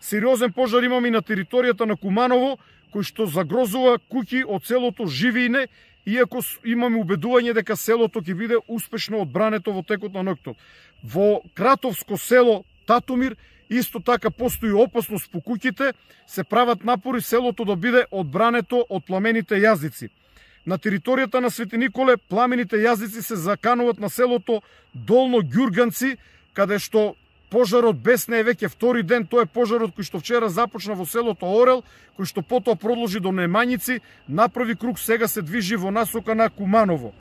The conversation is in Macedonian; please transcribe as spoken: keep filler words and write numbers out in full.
Сериозен пожар имаме и на територијата на Куманово, кој што загрозува куќи од селото Живине, иако имаме убедување дека селото ќе биде успешно одбрането во текот на ноќтот. Во Кратовско село Татумир исто така постои опасност по куќите, се прават напори селото да биде одбрането од пламените јазици. На територијата на Свети Николе пламените јазици се закануваат на селото Долно Ѓурганци, каде што пожарот бесне е веќе втори ден. Тоа е пожарот кој што вчера започна во селото Орел, кој што потоа продолжи до Немањици, направи круг, сега се движи во насока на Куманово.